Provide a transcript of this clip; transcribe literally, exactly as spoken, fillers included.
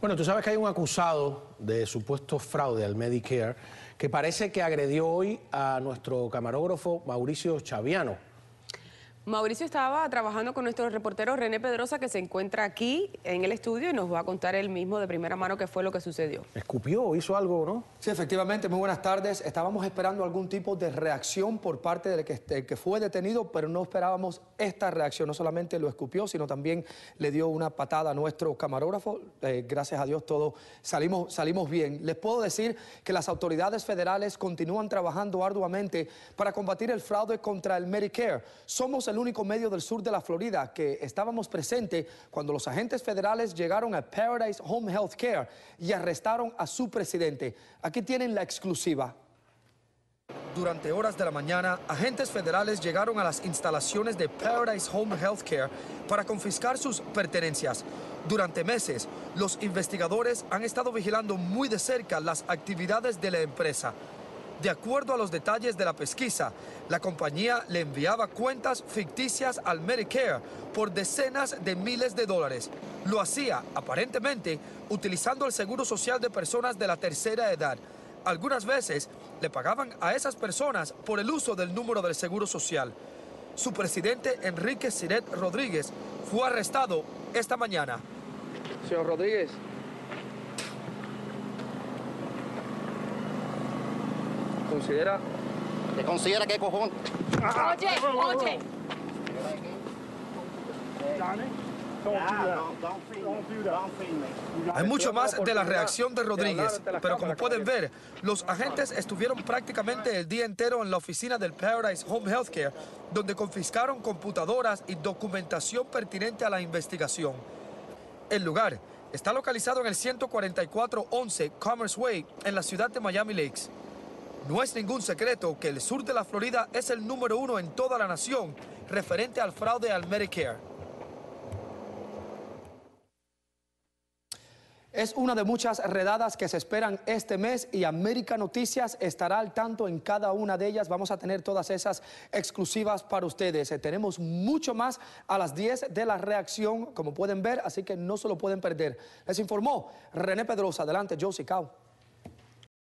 Bueno, tú sabes que hay un acusado de supuesto fraude al Medicare que parece que agredió hoy a nuestro camarógrafo Mauricio Chaviano. Mauricio estaba trabajando con nuestro reportero René Pedrosa, que se encuentra aquí en el estudio y nos va a contar él mismo de primera mano qué fue lo que sucedió. ¿Escupió? ¿Hizo algo, no? Sí, efectivamente. Muy buenas tardes. Estábamos esperando algún tipo de reacción por parte del que, del que fue detenido, pero no esperábamos esta reacción. No solamente lo escupió, sino también le dio una patada a nuestro camarógrafo. Eh, gracias a Dios todo salimos, salimos bien. Les puedo decir que las autoridades federales continúan trabajando arduamente para combatir el fraude contra el Medicare. Somos el el único medio del sur de la Florida que estábamos presentes cuando los agentes federales llegaron a Paradise Home Health Care y arrestaron a su presidente. Aquí tienen la exclusiva. Durante horas de la mañana, agentes federales llegaron a las instalaciones de Paradise Home Health Care para confiscar sus pertenencias. Durante meses, los investigadores han estado vigilando muy de cerca las actividades de la empresa. De acuerdo a los detalles de la pesquisa, la compañía le enviaba cuentas ficticias al Medicare por decenas de miles de dólares. Lo hacía, aparentemente, utilizando el seguro social de personas de la tercera edad. Algunas veces le pagaban a esas personas por el uso del número del seguro social. Su presidente, Enrique Siret Rodríguez, fue arrestado esta mañana. Señor Rodríguez. ¿Considera? ¿Te considera qué cojón? Oye, oye. Hay mucho más de la reacción de Rodríguez, pero como pueden ver, los agentes estuvieron prácticamente el día entero en la oficina del Paradise Home Health Care, donde confiscaron computadoras y documentación pertinente a la investigación. El lugar está localizado en el ciento cuarenta y cuatro once Commerce Way, en la ciudad de Miami Lakes. No es ningún secreto que el sur de la Florida es el número uno en toda la nación referente al fraude al Medicare. Es una de muchas redadas que se esperan este mes y América Noticias estará al tanto en cada una de ellas. Vamos a tener todas esas exclusivas para ustedes. Tenemos mucho más a las diez de la reacción, como pueden ver, así que no se lo pueden perder. Les informó René Pedrosa. Adelante, Josie Cao.